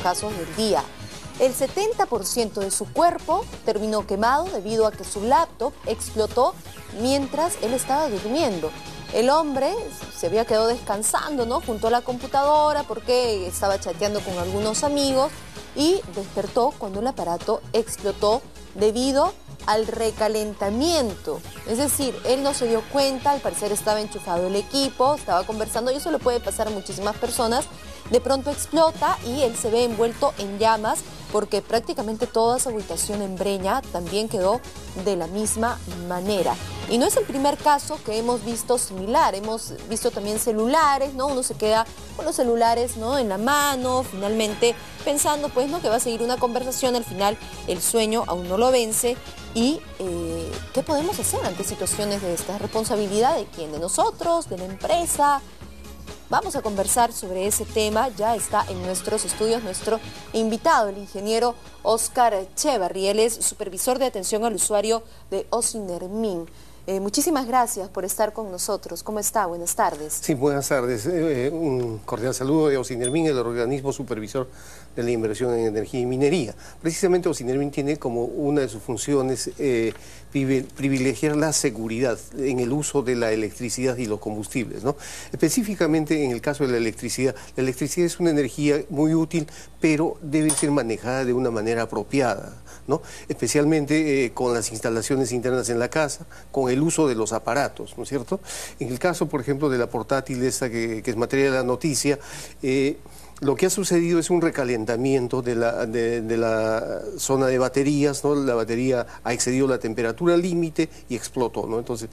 casos del día. El 70% de su cuerpo terminó quemado debido a que su laptop explotó mientras él estaba durmiendo. El hombre se había quedado descansando, ¿no?, junto a la computadora porque estaba chateando con algunos amigos y despertó cuando el aparato explotó debido al recalentamiento. Es decir, él no se dio cuenta, al parecer estaba enchufado el equipo, estaba conversando y eso le puede pasar a muchísimas personas. De pronto explota y él se ve envuelto en llamas porque prácticamente toda su habitación en Breña también quedó de la misma manera. Y no es el primer caso que hemos visto similar, hemos visto también celulares, ¿no? Uno se queda con los celulares, ¿no?, en la mano, finalmente pensando pues, ¿no?, que va a seguir una conversación, al final el sueño aún no lo vence. ¿Y qué podemos hacer ante situaciones de esta? ¿Responsabilidad de quién? ¿De nosotros? ¿De la empresa? Vamos a conversar sobre ese tema. Ya está en nuestros estudios nuestro invitado, el ingeniero Oscar Echevarri. Él es supervisor de atención al usuario de Ocinermin. Muchísimas gracias por estar con nosotros. ¿Cómo está? Buenas tardes. Sí, buenas tardes. Un cordial saludo de Ocinermin, el organismo supervisor de la inversión en energía y minería. Precisamente Ocinermin tiene como una de sus funciones privilegiar la seguridad en el uso de la electricidad y los combustibles, ¿no? Específicamente en el caso de la electricidad es una energía muy útil, pero debe ser manejada de una manera apropiada, ¿no? Especialmente con las instalaciones internas en la casa, con el uso de los aparatos, ¿no es cierto? En el caso, por ejemplo, de la portátil esta que es materia de la noticia, lo que ha sucedido es un recalentamiento de la zona de baterías, ¿no? La batería ha excedido la temperatura límite y explotó, ¿no? Entonces,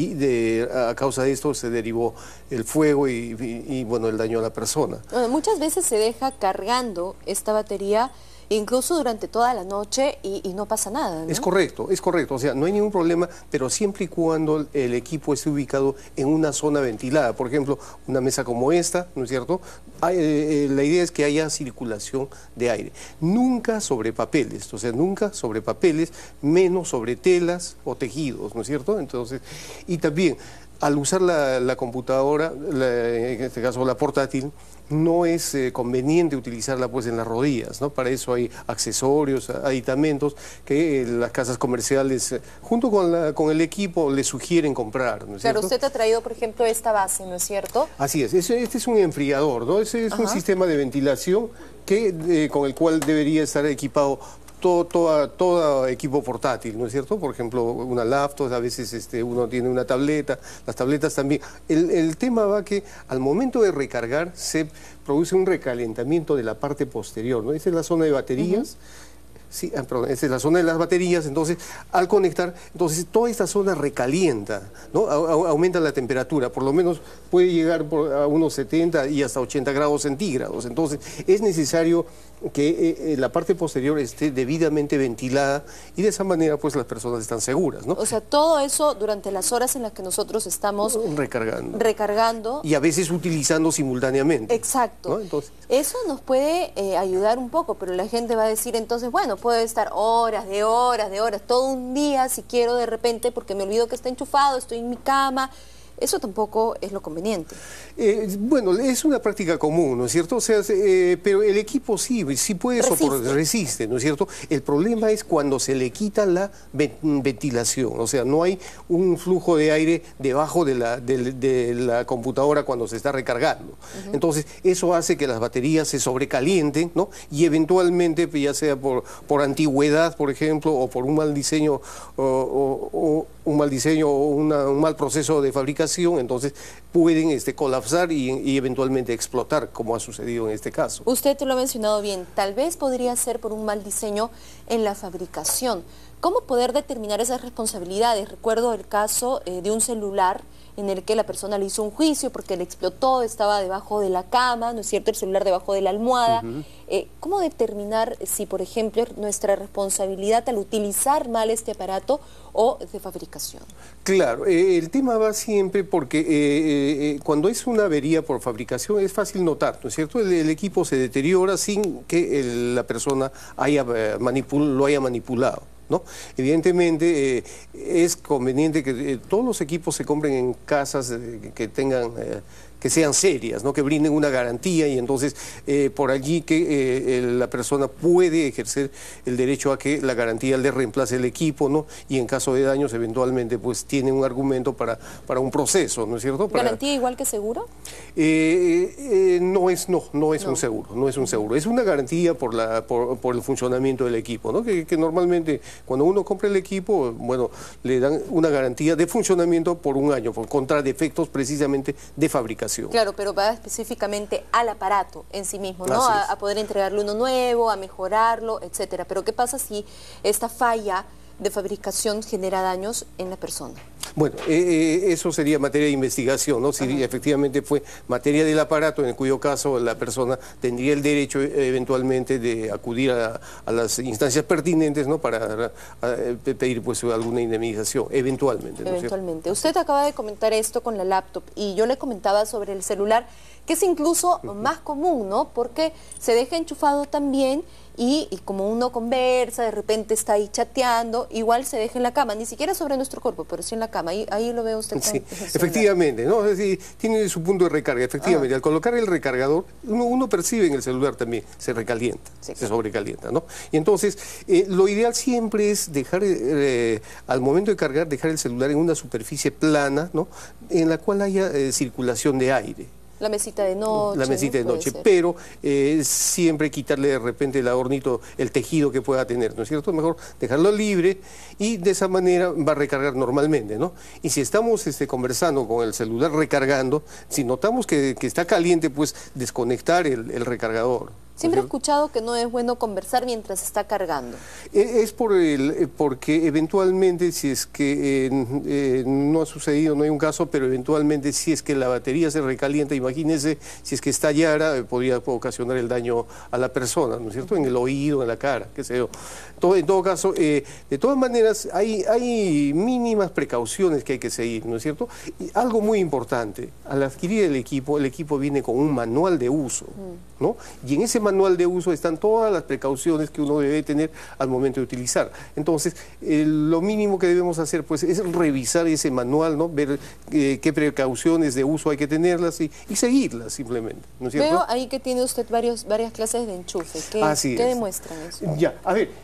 a causa de esto se derivó el fuego y bueno, el daño a la persona. Muchas veces se deja cargando esta batería incluso durante toda la noche y no pasa nada, ¿no? Es correcto, o sea, no hay ningún problema, pero siempre y cuando el equipo esté ubicado en una zona ventilada, por ejemplo, una mesa como esta, ¿no es cierto? La idea es que haya circulación de aire, nunca sobre papeles, o sea, nunca sobre papeles, menos sobre telas o tejidos, ¿no es cierto? Entonces, y también, al usar la computadora, en este caso la portátil, no es conveniente utilizarla pues en las rodillas, ¿no? Para eso hay accesorios, aditamentos que las casas comerciales, junto con el equipo, le sugieren comprar, ¿no es cierto? Claro, usted ha traído, por ejemplo, esta base, ¿no es cierto? Así es, este es un enfriador, ¿no? Ese es un sistema de ventilación con el cual debería estar equipado todo equipo portátil, ¿no es cierto? Por ejemplo, una laptop, a veces uno tiene una tableta, las tabletas también. El tema va que al momento de recargar se produce un recalentamiento de la parte posterior, ¿no? Esa es la zona de baterías. Sí, perdón, esa es la zona de las baterías, entonces al conectar, entonces toda esta zona recalienta, ¿no? Aumenta la temperatura, por lo menos puede llegar a unos 70 y hasta 80 grados centígrados, entonces es necesario que la parte posterior esté debidamente ventilada y de esa manera pues las personas están seguras, ¿no? O sea, todo eso durante las horas en las que nosotros estamos recargando y a veces utilizando simultáneamente. Exacto. ¿No? Entonces, eso nos puede ayudar un poco, pero la gente va a decir entonces, bueno, puedo estar horas, todo un día si quiero de repente porque me olvido que está enchufado, estoy en mi cama. Eso tampoco es lo conveniente. Bueno, es una práctica común, ¿no es cierto? O sea, pero el equipo sí puede soportar, resiste, ¿no es cierto? El problema es cuando se le quita la ventilación, o sea, no hay un flujo de aire debajo de la computadora cuando se está recargando. Entonces, eso hace que las baterías se sobrecalienten, ¿no? Y eventualmente, ya sea por antigüedad, por ejemplo, o por un mal diseño o un mal proceso de fabricación, entonces pueden colapsar y eventualmente explotar, como ha sucedido en este caso. Usted lo ha mencionado bien, tal vez podría ser por un mal diseño en la fabricación. ¿Cómo poder determinar esas responsabilidades? Recuerdo el caso de un celular en el que la persona le hizo un juicio porque le explotó, estaba debajo de la cama, ¿no es cierto?, el celular debajo de la almohada. ¿Cómo determinar si, por ejemplo, nuestra responsabilidad al utilizar mal este aparato o de fabricación? Claro, el tema va siempre porque cuando es una avería por fabricación es fácil notar, ¿no es cierto? El equipo se deteriora sin que la persona lo haya manipulado, ¿no? Evidentemente es conveniente que todos los equipos se compren en casas que tengan que sean serias, ¿no? Que brinden una garantía y entonces por allí que la persona puede ejercer el derecho a que la garantía le reemplace el equipo, ¿no? Y en caso de daños eventualmente pues tiene un argumento para un proceso, ¿no es cierto? ¿Garantía igual que seguro? No es un seguro, no es un seguro. Es una garantía por el funcionamiento del equipo, ¿no? Que normalmente cuando uno compra el equipo, bueno, le dan una garantía de funcionamiento por un año, contra defectos precisamente de fabricación. Claro, pero va específicamente al aparato en sí mismo, ¿no? A poder entregarle uno nuevo, a mejorarlo, etcétera. Pero ¿qué pasa si esta falla de fabricación genera daños en la persona? Bueno, eso sería materia de investigación, ¿no? Si efectivamente fue materia del aparato, en cuyo caso la persona tendría el derecho eventualmente de acudir a las instancias pertinentes, ¿no? Para pedir pues alguna indemnización, eventualmente, ¿no? Eventualmente. Usted acaba de comentar esto con la laptop y yo le comentaba sobre el celular, que es incluso más común, ¿no? Porque se deja enchufado también y como uno conversa, de repente está ahí chateando, igual se deja en la cama, ni siquiera sobre nuestro cuerpo, pero sí en la cama, ahí lo ve usted. Sí, efectivamente, ¿no? Es decir, tiene su punto de recarga, efectivamente. Al colocar el recargador, uno percibe en el celular también, se recalienta, se sobrecalienta, ¿no? Y entonces, lo ideal siempre es dejar, al momento de cargar, dejar el celular en una superficie plana, ¿no? En la cual haya circulación de aire. La mesita de noche. La mesita de noche, pero siempre quitarle de repente el adornito, el tejido que pueda tener, ¿no es cierto? Mejor dejarlo libre y de esa manera va a recargar normalmente, ¿no? Y si estamos conversando con el celular recargando, si notamos que está caliente, pues desconectar el recargador. Siempre he escuchado que no es bueno conversar mientras está cargando. Es porque eventualmente, si es que no ha sucedido, no hay un caso, pero eventualmente si es que la batería se recalienta, imagínense, si es que estallara, podría ocasionar el daño a la persona, ¿no es cierto? En el oído, en la cara, qué sé yo. En todo caso, de todas maneras, hay mínimas precauciones que hay que seguir, ¿no es cierto? Y algo muy importante, al adquirir el equipo viene con un manual de uso, ¿no? Y en ese manual de uso están todas las precauciones que uno debe tener al momento de utilizar. Entonces, lo mínimo que debemos hacer pues es revisar ese manual, ¿no? Ver qué precauciones de uso hay que tenerlas y seguirlas simplemente, ¿no es cierto? Veo ahí que tiene usted varias clases de enchufe. ¿Qué demuestran eso? Ya, a ver,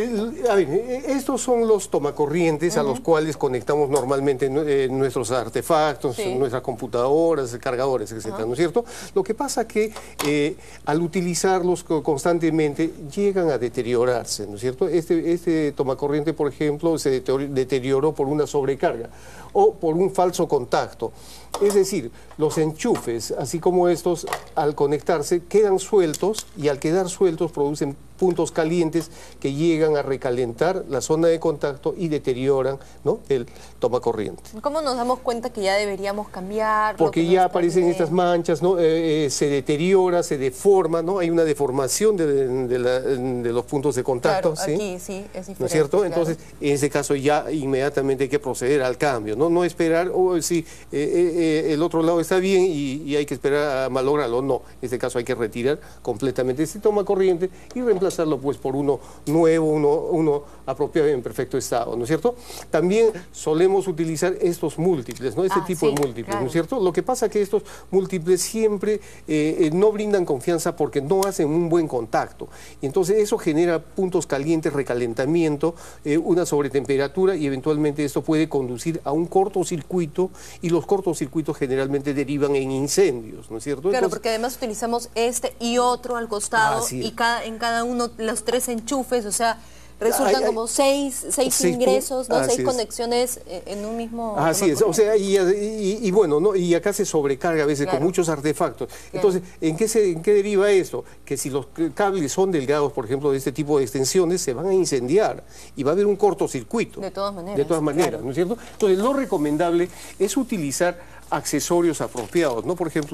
estos son los tomacorrientes a los cuales conectamos normalmente nuestros artefactos, nuestras computadoras, cargadores, etcétera, ¿no es cierto? Lo que pasa que al utilizarlos constantemente llegan a deteriorarse, ¿no es cierto? Este tomacorriente, por ejemplo, se deterioró por una sobrecarga o por un falso contacto. Es decir, los enchufes, así como estos, al conectarse, quedan sueltos y al quedar sueltos producen puntos calientes que llegan a recalentar la zona de contacto y deterioran, ¿no?, el tomacorriente. ¿Cómo nos damos cuenta que ya deberíamos cambiar? Porque ya aparecen estas manchas, ¿no? Se deteriora, se deforma, ¿no? Hay una deformación de los puntos de contacto. Claro, aquí sí, es diferente. ¿No es cierto? Claro. Entonces, en ese caso ya inmediatamente hay que proceder al cambio, ¿no? No esperar, si el otro lado está bien y hay que esperar a malograrlo. No, en este caso hay que retirar completamente este tomacorriente y reemplazarlo pues por uno nuevo, uno apropiado en perfecto estado, ¿no es cierto? También solemos utilizar estos múltiples, ¿no? Este tipo de múltiples, claro. ¿No es cierto? Lo que pasa es que estos múltiples siempre no brindan confianza porque no hacen un buen contacto. Y entonces eso genera puntos calientes, recalentamiento, una sobretemperatura y eventualmente esto puede conducir a un cortocircuito y los cortocircuitos generalmente derivan en incendios, ¿no es cierto? Claro, entonces, porque además utilizamos este y otro al costado y en cada uno los 3 enchufes, o sea, resultan como seis ingresos, ¿no? 6 conexiones en un mismo... Así es, o sea, y bueno, ¿no? Y acá se sobrecarga a veces con muchos artefactos. Entonces, ¿en qué deriva esto? Que si los cables son delgados, por ejemplo, de este tipo de extensiones, se van a incendiar y va a haber un cortocircuito. De todas maneras. De todas maneras, ¿no es cierto? Entonces, lo recomendable es utilizar accesorios apropiados, ¿no? Por ejemplo,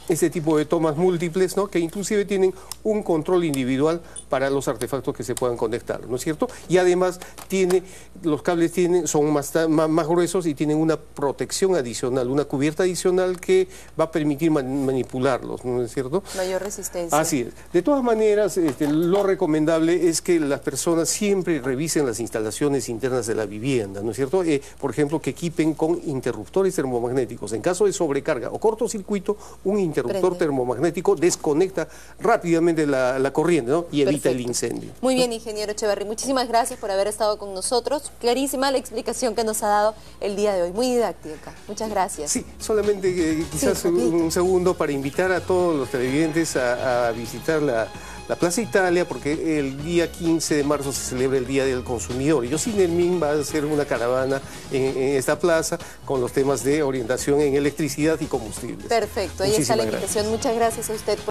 este tipo de tomas múltiples, ¿no? Que inclusive tienen un control individual para los artefactos que se puedan conectar, ¿no es cierto? Y además los cables son más gruesos y tienen una protección adicional, una cubierta adicional que va a permitir manipularlos, ¿no es cierto? Mayor resistencia. Así es. De todas maneras, lo recomendable es que las personas siempre revisen las instalaciones internas de la vivienda, ¿no es cierto? Por ejemplo, que equipen con interruptores termomagnéticos. En caso de sobrecarga o cortocircuito, un interruptor termomagnético desconecta rápidamente la corriente, ¿no? Y evita el incendio. Muy bien, ingeniero Echeverry. Muchísimas gracias por haber estado con nosotros. Clarísima la explicación que nos ha dado el día de hoy. Muy didáctica. Muchas gracias. Sí, solamente quizás un segundo para invitar a todos los televidentes a visitar la Plaza Italia, porque el día 15 de marzo se celebra el Día del Consumidor. Y Ocinermin va a hacer una caravana en esta plaza con los temas de orientación en electricidad y combustibles. Perfecto, ahí está la invitación. Muchas gracias a usted.